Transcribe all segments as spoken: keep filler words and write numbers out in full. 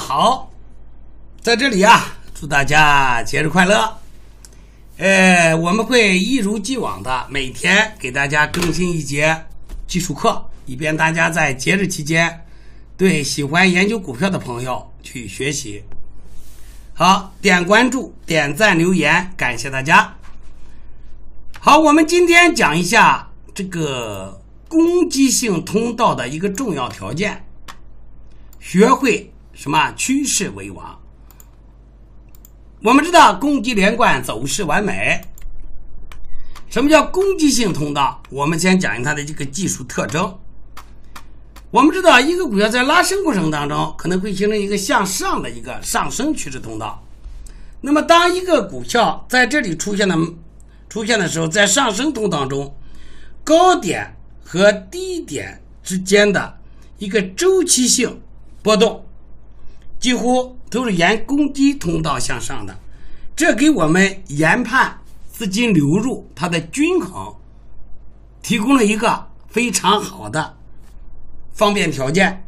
好，在这里啊，祝大家节日快乐。呃，我们会一如既往的每天给大家更新一节技术课，以便大家在节日期间对喜欢研究股票的朋友去学习。好，点关注、点赞、留言，感谢大家。好，我们今天讲一下这个攻击性通道的一个重要条件，学会什么趋势为王。我们知道攻击连贯，走势完美。什么叫攻击性通道？我们先讲一下它的这个技术特征。我们知道一个股票在拉升过程当中可能会形成一个向上的一个上升趋势通道。那么当一个股票在这里出现的出现的时候，在上升通道中，高点和低点之间的一个周期性波动几乎都是沿攻击通道向上的，这给我们研判资金流入它的均衡提供了一个非常好的方便条件。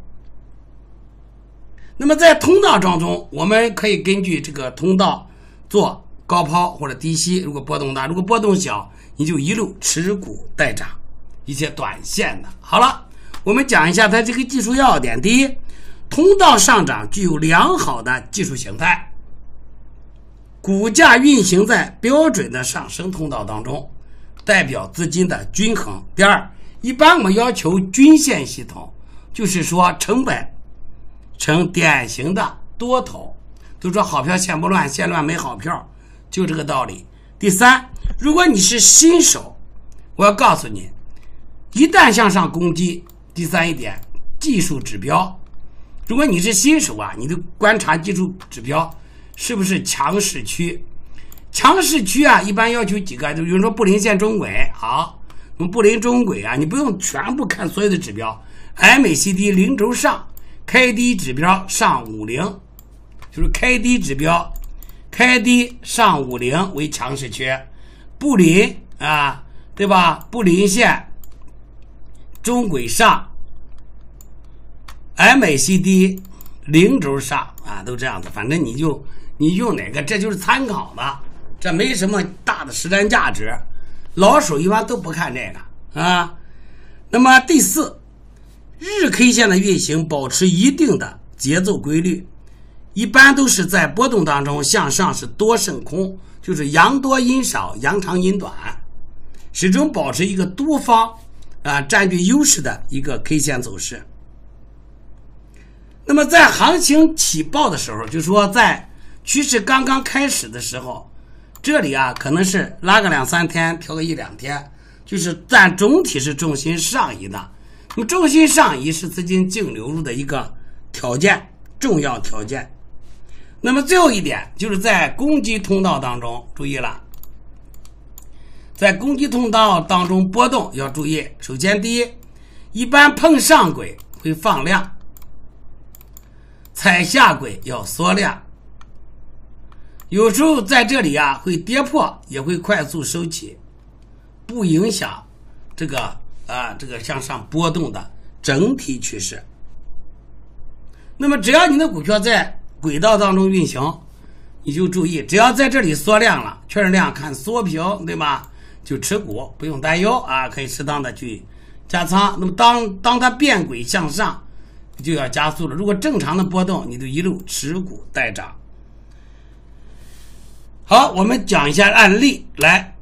那么在通道当中，我们可以根据这个通道做高抛或者低吸，如果波动大，如果波动小，你就一路持股待涨，一些短线的。好了，我们讲一下它这个技术要点。第一，通道上涨具有良好的技术形态，股价运行在标准的上升通道当中，代表资金的均衡。第二，一般我们要求均线系统，就是说成本呈典型的多头，都说好票线不乱，线乱没好票，就这个道理。第三，如果你是新手，我要告诉你，一旦向上攻击，第三一点，技术指标，如果你是新手啊，你就观察技术指标是不是强势区。强势区啊，一般要求几个，就比如说布林线中轨。好，那么布林中轨啊，你不用全部看所有的指标 ，M A C D 零轴上 ，K D 指标上五零，就是 K D 指标 ，K D 上五零为强势区，布林啊，对吧？布林线中轨上 M A C D 零轴上啊，都这样子，反正你就你用哪个，这就是参考的，这没什么大的实战价值。老手一般都不看这个啊。那么第四，日 K 线的运行保持一定的节奏规律，一般都是在波动当中向上是多胜空，就是阳多阴少，阳长阴短，始终保持一个多方啊占据优势的一个 K 线走势。那么在行情起爆的时候，就是说在趋势刚刚开始的时候，这里啊可能是拉个两三天，调个一两天，就是但总体是重心上移的。那么重心上移是资金净流入的一个条件，重要条件。那么最后一点就是在攻击通道当中，注意了，在攻击通道当中波动要注意。首先第一，一般碰上轨会放量，踩下轨要缩量，有时候在这里啊会跌破，也会快速收起，不影响这个啊这个向上波动的整体趋势。那么只要你的股票在轨道当中运行，你就注意，只要在这里缩量了，确认量看缩平，对吧？就持股，不用担忧啊，可以适当的去加仓。那么当当它变轨向上，就要加速了。如果正常的波动，你就一路持股待涨。好，我们讲一下案例，来，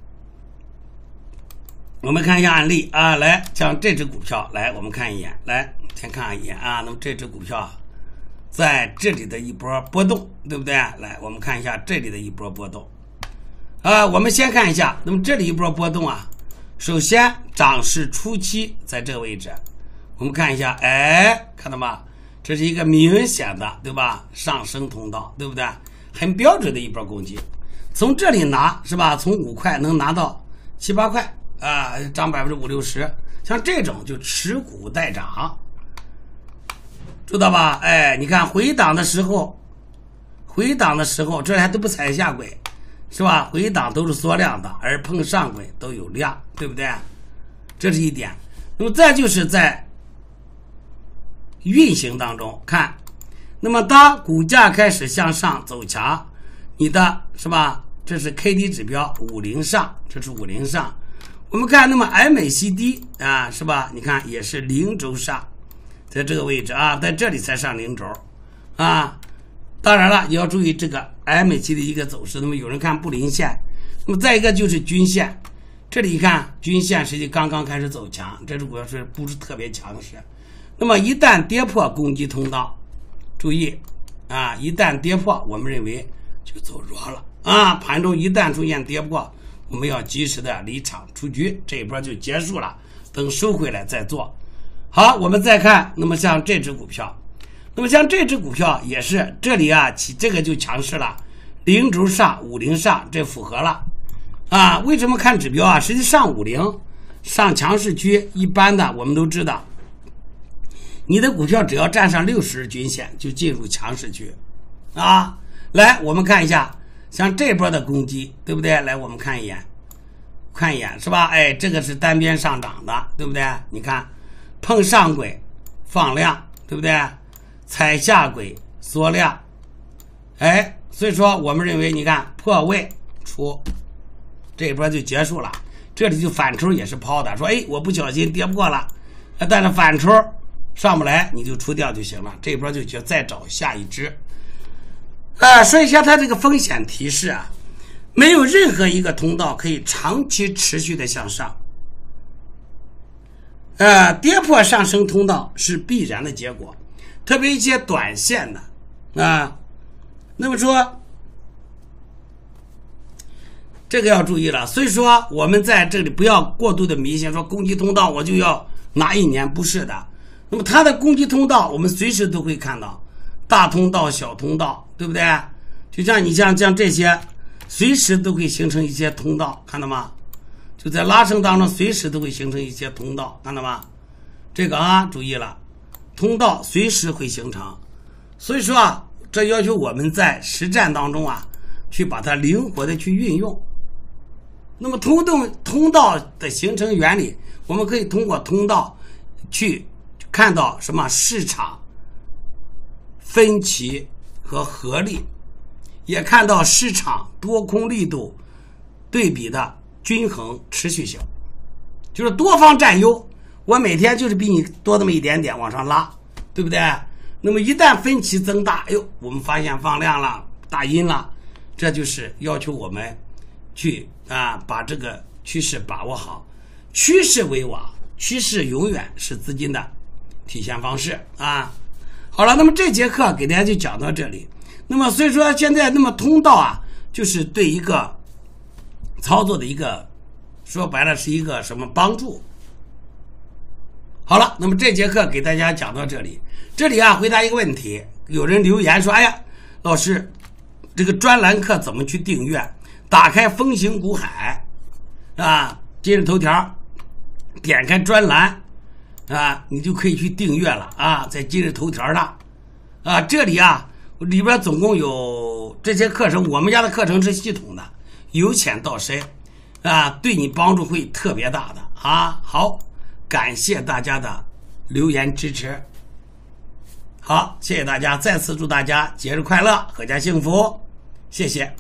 我们看一下案例啊，来，像这只股票，来，我们看一眼，来，先看一眼啊。那么这只股票在这里的一波波动，对不对？来，我们看一下这里的一波波动啊。我们先看一下，那么这里一波波动啊，首先涨势初期在这个位置，我们看一下，哎，看到吗？这是一个明显的，对吧？上升通道，对不对？很标准的一波攻击。从这里拿是吧？从五块能拿到七八块啊，涨百分之五六十，像这种就持股待涨，知道吧？哎，你看回档的时候，回档的时候这还都不踩下轨，是吧？回档都是缩量的，而碰上轨都有量，对不对？这是一点。那么再就是在运行当中看， 那么当股价开始向上走强，你的是吧？这是 K D 指标五零上，这是五零上。我们看，那么 M A C D 啊，是吧？你看也是零轴上，在这个位置啊，在这里才上零轴啊。当然了，你要注意这个 M A C D 的一个走势。那么有人看布林线，那么再一个就是均线，这里看均线实际刚刚开始走强，这只股票是不是特别强势？那么一旦跌破攻击通道，注意啊，一旦跌破，我们认为就走弱了啊。盘中一旦出现跌破，我们要及时的离场出局，这一波就结束了，等收回来再做。好，我们再看，那么像这只股票，那么像这只股票也是这里啊起这个就强势了，零轴上五零上，这符合了啊。为什么看指标啊？实际上五零上强势区，一般的我们都知道，你的股票只要站上六十日均线就进入强势区啊。来，我们看一下，像这波的攻击，对不对？来，我们看一眼，看一眼是吧？哎，这个是单边上涨的，对不对？你看，碰上轨放量，对不对？踩下轨缩量，哎，所以说我们认为，你看破位出，这一波就结束了。这里就反抽也是抛的，说哎，我不小心跌破了，但是反抽上不来，你就出掉就行了。这一波就去再找下一只。啊，说一下它这个风险提示啊，没有任何一个通道可以长期持续的向上。呃，跌破上升通道是必然的结果，特别一些短线的啊。那么说，这个要注意了。所以说，我们在这里不要过度的迷信，说攻击通道我就要拿一年，不是的。那么它的攻击通道，我们随时都会看到，大通道、小通道，对不对？就像你像像这些，随时都会形成一些通道，看到吗？就在拉升当中，随时都会形成一些通道，看到吗？这个啊，注意了，通道随时会形成。所以说啊，这要求我们在实战当中啊，去把它灵活的去运用。那么通道通道的形成原理，我们可以通过通道去看到什么市场分歧和合力，也看到市场多空力度对比的均衡持续性，就是多方占优，我每天就是比你多那么一点点往上拉，对不对？那么一旦分歧增大，哎呦，我们发现放量了，大阴了，这就是要求我们去啊把这个趋势把握好。趋势为王，趋势永远是资金的体现方式啊。好了，那么这节课给大家就讲到这里。那么所以说现在那么通道啊，就是对一个操作的一个，说白了是一个什么帮助。好了，那么这节课给大家讲到这里。这里啊回答一个问题，有人留言说，哎呀，老师，这个专栏课怎么去订阅？打开风行股海啊，今日头条，点开专栏啊，你就可以去订阅了啊，在今日头条上啊，这里啊里边总共有这些课程，我们家的课程是系统的，由浅到深啊，对你帮助会特别大的啊。好，感谢大家的留言支持，好，谢谢大家，再次祝大家节日快乐，阖家幸福，谢谢。